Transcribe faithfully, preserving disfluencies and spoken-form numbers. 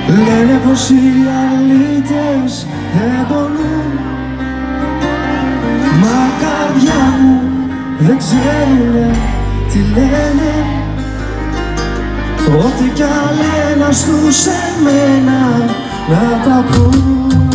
Λένε πως οι αλήτες δεν πονούν, μα καρδιά μου δεν ξέρουνε τι λένε. Ό,τι κι αν λένε στους εμένα να τα πούν.